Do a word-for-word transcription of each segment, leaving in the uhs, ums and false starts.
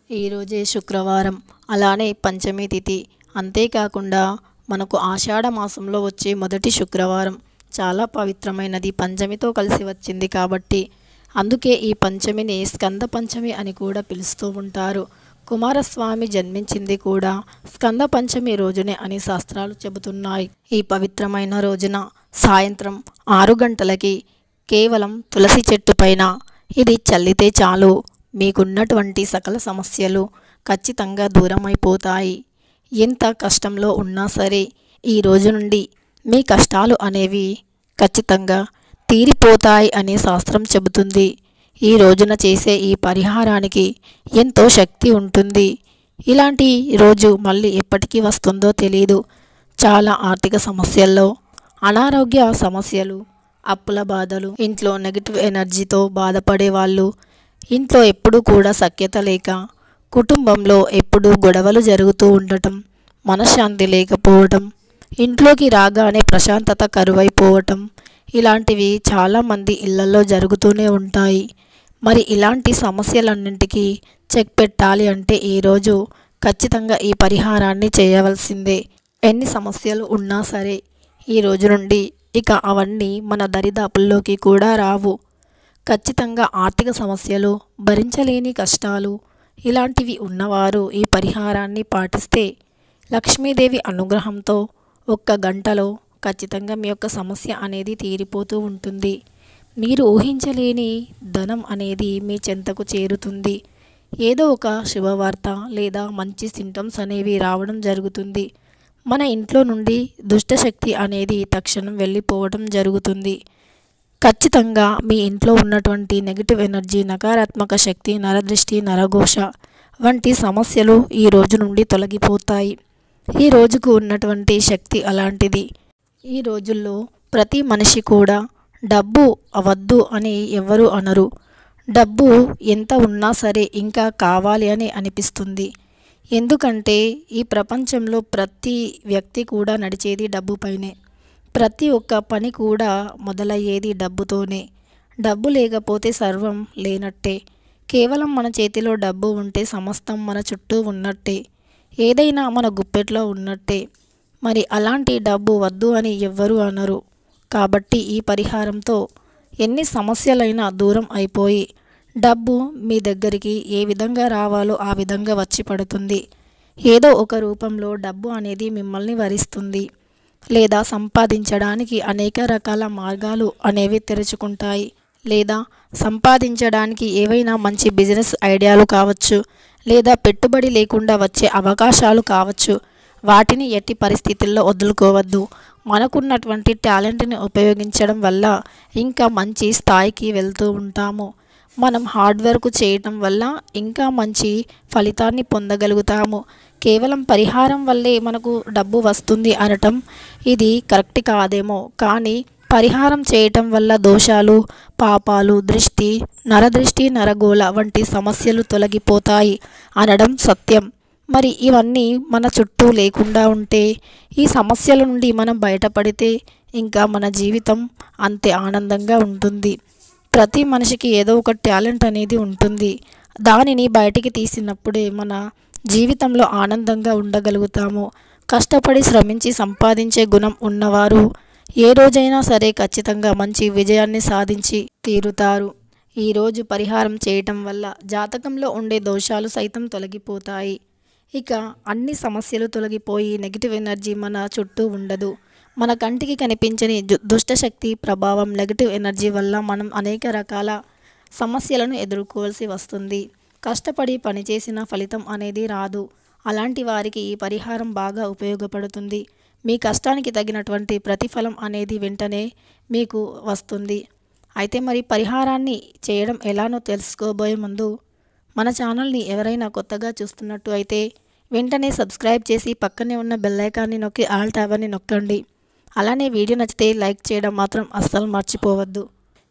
ఈరోజే శుక్రవారం, అలానే పంచమి తిథి. అంతేకాకుండా మనకు ఆషాఢ మాసంలో వచ్చే మొదటి శుక్రవారం చాలా పవిత్రమైనది, పంచమితో కలిసి వచ్చింది కాబట్టి అందుకే ఈ పంచమిని స్కంద పంచమి అని కూడా పిలుస్తూ ఉంటారు. కుమారస్వామి జన్మించింది కూడా స్కంద పంచమి రోజునే అని శాస్త్రాలు చెబుతున్నాయి. ఈ పవిత్రమైన రోజున సాయంత్రం ఆరు గంటలకి కేవలం తులసి చెట్టు పైన ఇది చల్లితే చాలు, మీకున్నటువంటి సకల సమస్యలు ఖచ్చితంగా దూరమైపోతాయి. ఎంత కష్టంలో ఉన్నా సరే ఈ రోజు నుండి మీ కష్టాలు అనేవి ఖచ్చితంగా తీరిపోతాయి అనే శాస్త్రం చెబుతుంది. ఈ రోజున చేసే ఈ పరిహారానికి ఎంతో శక్తి ఉంటుంది. ఇలాంటి రోజు మళ్ళీ ఎప్పటికీ వస్తుందో తెలియదు. చాలా ఆర్థిక సమస్యల్లో, అనారోగ్య సమస్యలు, అప్పుల బాధలు, ఇంట్లో నెగిటివ్ ఎనర్జీతో బాధపడే వాళ్ళు, ఇంట్లో ఎప్పుడూ కూడా సఖ్యత లేక, కుటుంబంలో ఎప్పుడూ గొడవలు జరుగుతూ ఉండటం, మనశ్శాంతి లేకపోవటం, ఇంట్లోకి రాగానే ప్రశాంతత కరువైపోవటం, ఇలాంటివి చాలామంది ఇళ్లలో జరుగుతూనే ఉంటాయి. మరి ఇలాంటి సమస్యలన్నింటికీ చెక్ పెట్టాలి అంటే ఈరోజు ఖచ్చితంగా ఈ పరిహారాన్ని చేయవలసిందే. ఎన్ని సమస్యలు ఉన్నా సరే ఈ రోజు నుండి ఇక అవన్నీ మన దరిదాపుల్లోకి కూడా రావు. ఖచ్చితంగా ఆర్థిక సమస్యలు, భరించలేని కష్టాలు ఇలాంటివి ఉన్నవారు ఈ పరిహారాన్ని పాటిస్తే లక్ష్మీదేవి అనుగ్రహంతో ఒక్క గంటలో ఖచ్చితంగా మీ యొక్క సమస్య అనేది తీరిపోతూ ఉంటుంది. మీరు ఊహించలేని ధనం అనేది మీ చెంతకు చేరుతుంది. ఏదో ఒక శుభవార్త లేదా మంచి సింటమ్స్ అనేవి రావడం జరుగుతుంది. మన ఇంట్లో నుండి దుష్టశక్తి అనేది తక్షణం వెళ్ళిపోవడం జరుగుతుంది. ఖచ్చితంగా మీ ఇంట్లో ఉన్నటువంటి నెగిటివ్ ఎనర్జీ, నకారాత్మక శక్తి, నరదృష్టి, నరఘోష వంటి సమస్యలు ఈ రోజు నుండి తొలగిపోతాయి. ఈ రోజుకు ఉన్నటువంటి శక్తి అలాంటిది. ఈ రోజుల్లో ప్రతి మనిషి కూడా డబ్బు అవద్దు అని ఎవ్వరూ అనరు. డబ్బు ఎంత ఉన్నా సరే ఇంకా కావాలి అని అనిపిస్తుంది. ఎందుకంటే ఈ ప్రపంచంలో ప్రతి వ్యక్తి కూడా నడిచేది డబ్బు పైనే. ప్రతి ఒక్క పని కూడా మొదలయ్యేది డబ్బుతోనే. డబ్బు లేకపోతే సర్వం లేనట్టే. కేవలం మన చేతిలో డబ్బు ఉంటే సమస్తం మన చుట్టూ ఉన్నట్టే, ఏదైనా మన గుప్పెట్లో ఉన్నట్టే. మరి అలాంటి డబ్బు వద్దు అని ఎవ్వరూ అనరు. కాబట్టి ఈ పరిహారంతో ఎన్ని సమస్యలైనా దూరం అయిపోయి డబ్బు మీ దగ్గరికి ఏ విధంగా రావాలో ఆ విధంగా వచ్చి పడుతుంది. ఏదో ఒక రూపంలో డబ్బు అనేది మిమ్మల్ని వరిస్తుంది. లేదా సంపాదించడానికి అనేక రకాల మార్గాలు అనేవి తెరుచుకుంటాయి. లేదా సంపాదించడానికి ఏవైనా మంచి బిజినెస్ ఐడియాలు కావచ్చు, లేదా పెట్టుబడి లేకుండా వచ్చే అవకాశాలు కావచ్చు. వాటిని ఎట్టి పరిస్థితుల్లో వదులుకోవద్దు. మనకున్నటువంటి టాలెంట్ని ఉపయోగించడం వల్ల ఇంకా మంచి స్థాయికి వెళ్తూ ఉంటాము. మనం హార్డ్ వర్క్ చేయటం వల్ల ఇంకా మంచి ఫలితాన్ని పొందగలుగుతాము. కేవలం పరిహారం వల్లే మనకు డబ్బు వస్తుంది అనటం ఇది కరెక్ట్ కాదేమో, కానీ పరిహారం చేయటం వల్ల దోషాలు, పాపాలు, దృష్టి, నరదృష్టి, నరగోళ వంటి సమస్యలు తొలగిపోతాయి అనడం సత్యం. మరి ఇవన్నీ మన చుట్టూ లేకుండా ఉంటే, ఈ సమస్యల నుండి మనం బయటపడితే ఇంకా మన జీవితం అంతే ఆనందంగా ఉంటుంది. ప్రతి మనిషికి ఏదో ఒక టాలెంట్ అనేది ఉంటుంది. దానిని బయటికి తీసినప్పుడే మన జీవితంలో ఆనందంగా ఉండగలుగుతాము. కష్టపడి శ్రమించి సంపాదించే గుణం ఉన్నవారు ఏ రోజైనా సరే ఖచ్చితంగా మంచి విజయాన్ని సాధించి తీరుతారు. ఈరోజు పరిహారం చేయటం వల్ల జాతకంలో ఉండే దోషాలు సైతం తొలగిపోతాయి. ఇక అన్ని సమస్యలు తొలగిపోయి నెగిటివ్ ఎనర్జీ మన చుట్టూ ఉండదు. మన కంటికి కనిపించని దుష్టశక్తి ప్రభావం, నెగిటివ్ ఎనర్జీ వల్ల మనం అనేక రకాల సమస్యలను ఎదుర్కోవాల్సి వస్తుంది. కష్టపడి పనిచేసిన ఫలితం అనేది రాదు. అలాంటి వారికి ఈ పరిహారం బాగా ఉపయోగపడుతుంది. మీ కష్టానికి తగినటువంటి ప్రతిఫలం అనేది వెంటనే మీకు వస్తుంది. అయితే మరి పరిహారాన్ని చేయడం ఎలానో తెలుసుకోబోయే ముందు మన ఛానల్ని ఎవరైనా కొత్తగా చూస్తున్నట్టు అయితే వెంటనే సబ్స్క్రైబ్ చేసి పక్కనే ఉన్న బెల్ ఐకాన్ని నొక్కి ఆల్ ట్యాబ్ అని నొక్కండి. అలానే వీడియో నచ్చితే లైక్ చేయడం మాత్రం అస్సలు మర్చిపోవద్దు.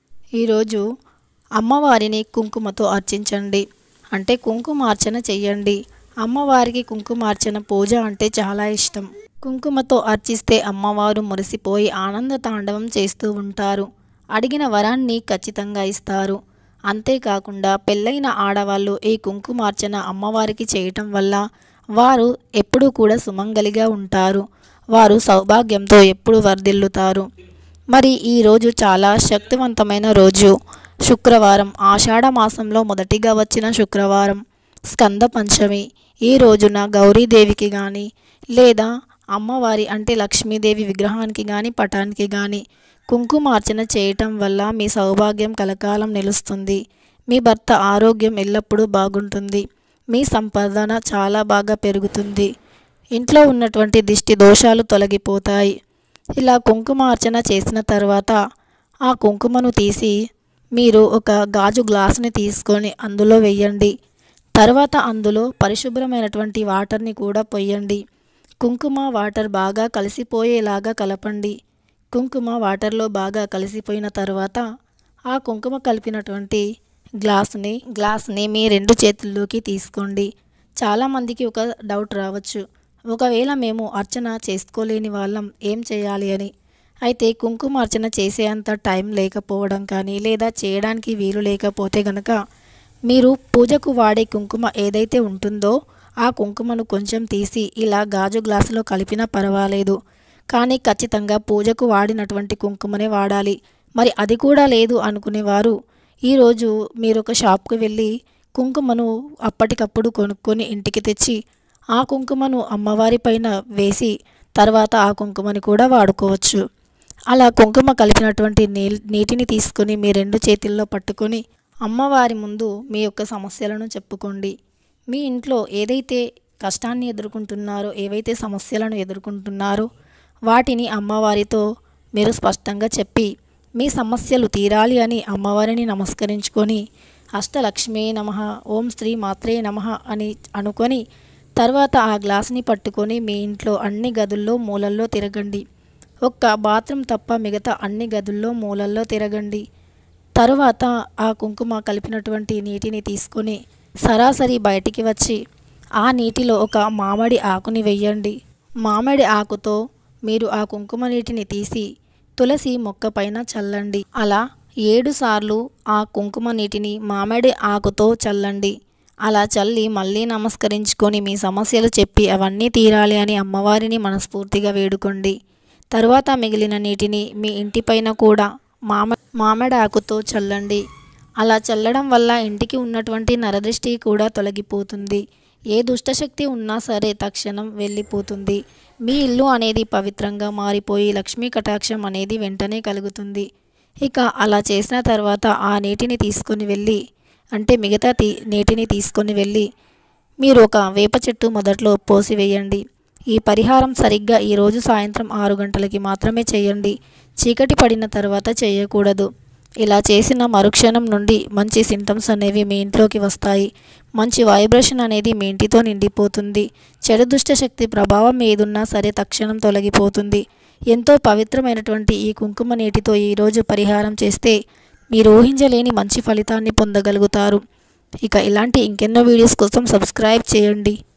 ఈరోజు అమ్మవారిని కుంకుమతో అర్చించండి. అంటే కుంకుమార్చన చెయ్యండి. అమ్మవారికి కుంకుమార్చన పూజ అంటే చాలా ఇష్టం. కుంకుమతో అర్చిస్తే అమ్మవారు మురిసిపోయి ఆనంద తాండవం చేస్తూ ఉంటారు. అడిగిన వరాన్ని ఖచ్చితంగా ఇస్తారు. అంతేకాకుండా పెళ్ళైన ఆడవాళ్ళు ఈ కుంకుమార్చన అమ్మవారికి చేయటం వల్ల వారు ఎప్పుడూ కూడా సుమంగలిగా ఉంటారు. వారు సౌభాగ్యంతో ఎప్పుడు వర్ధిల్లుతారు. మరి ఈరోజు చాలా శక్తివంతమైన రోజు, శుక్రవారం, ఆషాఢ మాసంలో మొదటిగా వచ్చిన శుక్రవారం, స్కంద పంచమి. ఈ రోజున గౌరీదేవికి కానీ లేదా అమ్మవారి అంటే లక్ష్మీదేవి విగ్రహానికి కానీ పటానికి కానీ కుంకుమార్చన చేయటం వల్ల మీ సౌభాగ్యం కలకాలం నిలుస్తుంది. మీ భర్త ఆరోగ్యం ఎల్లప్పుడూ బాగుంటుంది. మీ సంపాదన చాలా బాగా పెరుగుతుంది. ఇంట్లో ఉన్నటువంటి దిష్టి దోషాలు తొలగిపోతాయి. ఇలా కుంకుమార్చన చేసిన తర్వాత ఆ కుంకుమను తీసి మీరు ఒక గాజు గ్లాసుని తీసుకొని అందులో వేయండి. తర్వాత అందులో పరిశుభ్రమైనటువంటి వాటర్ని కూడా పొయ్యండి. కుంకుమ వాటర్ బాగా కలిసిపోయేలాగా కలపండి. కుంకుమ వాటర్లో బాగా కలిసిపోయిన తర్వాత ఆ కుంకుమ కలిపినటువంటి గ్లాసుని గ్లాస్ని మీ రెండు చేతుల్లోకి తీసుకోండి. చాలామందికి ఒక డౌట్ రావచ్చు, ఒకవేళ మేము అర్చన చేసుకోలేని వాళ్ళం ఏం చేయాలి అని. అయితే కుంకుమ అర్చన చేసే అంత టైం లేకపోవడం కానీ లేదా చేయడానికి వీలు లేకపోతే గనక మీరు పూజకు వాడే కుంకుమ ఏదైతే ఉంటుందో ఆ కుంకుమను కొంచెం తీసి ఇలా గాజు గ్లాసులో కలిపినా పర్వాలేదు. కానీ ఖచ్చితంగా పూజకు వాడినటువంటి కుంకుమనే వాడాలి. మరి అది కూడా లేదు అనుకునేవారు ఈరోజు మీరు ఒక షాప్కి వెళ్ళి కుంకుమను అప్పటికప్పుడు కొనుక్కొని ఇంటికి తెచ్చి ఆ కుంకుమను అమ్మవారి పైన వేసి తర్వాత ఆ కుంకుమని కూడా వాడుకోవచ్చు. అలా కుంకుమ కలిపినటువంటి నీ నీటిని తీసుకొని మీ రెండు చేతుల్లో పట్టుకొని అమ్మవారి ముందు మీ యొక్క సమస్యలను చెప్పుకోండి. మీ ఇంట్లో ఏదైతే కష్టాన్ని ఎదుర్కొంటున్నారో, ఏవైతే సమస్యలను ఎదుర్కొంటున్నారో వాటిని అమ్మవారితో మీరు స్పష్టంగా చెప్పి మీ సమస్యలు తీరాలి అని అమ్మవారిని నమస్కరించుకొని అష్టలక్ష్మీ నమః, ఓం శ్రీ మాత్రే నమః అని అనుకొని తర్వాత ఆ గ్లాసుని పట్టుకొని మీ ఇంట్లో అన్ని గదుల్లో మూలల్లో తిరగండి. ఒక్క బాత్రూమ్ తప్ప మిగతా అన్ని గదుల్లో మూలల్లో తిరగండి. తరువాత ఆ కుంకుమ కలిపినటువంటి నీటిని తీసుకొని సరాసరి బయటికి వచ్చి ఆ నీటిలో ఒక మామిడి ఆకుని వెయ్యండి. మామిడి ఆకుతో మీరు ఆ కుంకుమ నీటిని తీసి తులసి మొక్క పైన చల్లండి. అలా ఏడు సార్లు ఆ కుంకుమ నీటిని మామిడి ఆకుతో చల్లండి. అలా చల్లి మళ్ళీ నమస్కరించుకొని మీ సమస్యలు చెప్పి అవన్నీ తీరాలి అని అమ్మవారిని మనస్ఫూర్తిగా వేడుకోండి. తరువాత మిగిలిన నీటిని మీ ఇంటిపైన కూడా మామ మామిడి ఆకుతో చల్లండి. అలా చల్లడం వల్ల ఇంటికి ఉన్నటువంటి నరదృష్టి కూడా తొలగిపోతుంది. ఏ దుష్టశక్తి ఉన్నా సరే తక్షణం వెళ్ళిపోతుంది. మీ ఇల్లు అనేది పవిత్రంగా మారిపోయి లక్ష్మీ కటాక్షం అనేది వెంటనే కలుగుతుంది. ఇక అలా చేసిన తర్వాత ఆ నీటిని తీసుకొని వెళ్ళి అంటే మిగతా తీ నీటిని తీసుకొని వెళ్ళి మీరు ఒక వేప చెట్టు మొదట్లో పోసివేయండి. ఈ పరిహారం సరిగ్గా ఈరోజు సాయంత్రం ఆరు గంటలకి మాత్రమే చేయండి. చీకటి పడిన తర్వాత చేయకూడదు. ఇలా చేసిన మరుక్షణం నుండి మంచి సింటమ్స్ అనేవి మీ ఇంట్లోకి వస్తాయి. మంచి వైబ్రేషన్ అనేది మీ ఇంటితో నిండిపోతుంది. చెడు దుష్ట శక్తి ప్రభావం ఏదున్నా సరే తక్షణం తొలగిపోతుంది. ఎంతో పవిత్రమైనటువంటి ఈ కుంకుమ నీటితో ఈరోజు పరిహారం చేస్తే మీరు ఊహించలేని మంచి ఫలితాన్ని పొందగలుగుతారు. ఇక ఇలాంటి ఇంకెన్నో వీడియోస్ కోసం సబ్స్క్రైబ్ చేయండి.